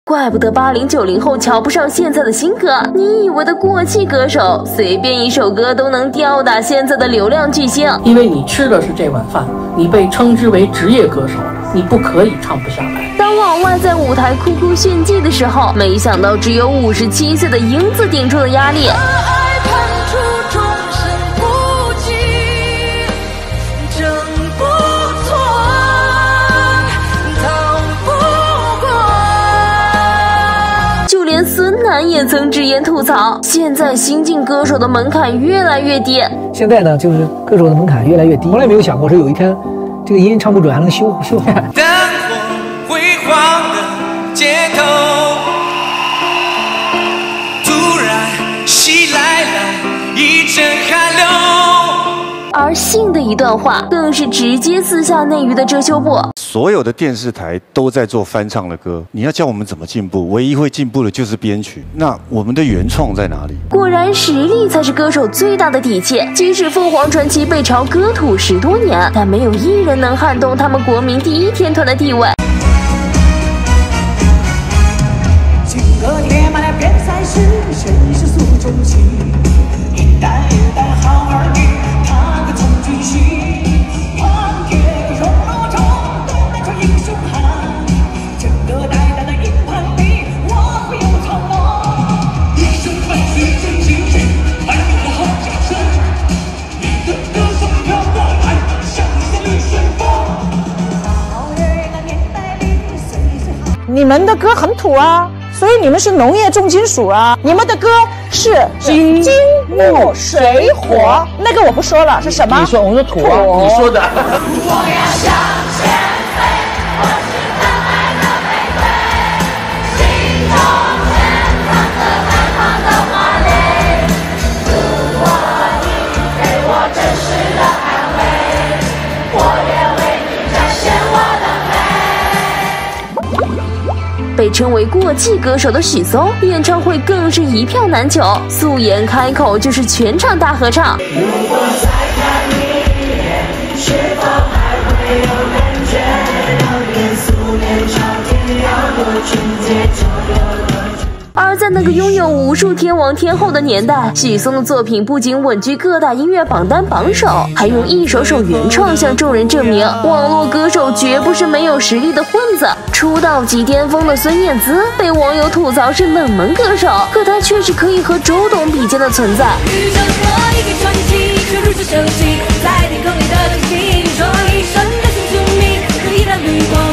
怪不得80、90后瞧不上现在的新歌。你以为的过气歌手，随便一首歌都能吊打现在的流量巨星。 因为你吃的是这碗饭，你被称之为职业歌手，你不可以唱不下来。 当往外在舞台哭哭炫技的时候，没想到只有57岁的英子顶住了压力。就连孙楠也曾直言吐槽，现在新晋歌手的门槛越来越低。 现在呢，就是歌手的门槛越来越低，从来没有想过说有一天这个音唱不准还能修好。 灯火辉煌的街头，突然袭来了一阵寒流。 而信的一段话更是直接撕下内娱的遮羞布。 所有的电视台都在做翻唱的歌，你要教我们怎么进步？唯一会进步的就是编曲。那我们的原创在哪里？ 果然，实力才是歌手最大的底气。即使凤凰传奇被嘲歌土10多年，但没有一人能撼动他们国民第一天团的地位。 金戈铁马边塞时，谁是诉衷情？一代一代好儿女，他个从军心。黄铁荣罗中，东南传英雄汉。整个代代的硬汉里，我会有苍老。一生奋起真心去，还有个好掌声。你的歌声飘过来，像一阵绿旋风。好儿那年代里，岁岁好。 你们的歌很土啊。所以你们是农业重金属啊！你们的歌是金木水火，那个我不说了，是什么？ 你说我说土啊，你说的。 我要向前飞，我是可爱的玫瑰，心中潜藏着绽放的花蕾。如果你给我真实的安慰，我也为你展现我的美。 被称为过气歌手的许嵩，演唱会更是一票难求，素颜开口就是全场大合唱。 如果再看你一眼，是否还会有感觉？流年素年朝天，要多纯洁就有多纯。 而在那个拥有无数天王天后的年代，许嵩的作品不仅稳居各大音乐榜单榜首，还用一首首原创向众人证明，网络歌手绝不是没有实力的混子。出道即巅峰的孙燕姿被网友吐槽是冷门歌手，可她却是可以和周董比肩的存在。 宇宙多一个传奇，却如此熟悉，在天空里的惊喜，说一声的请注明，如一道绿光。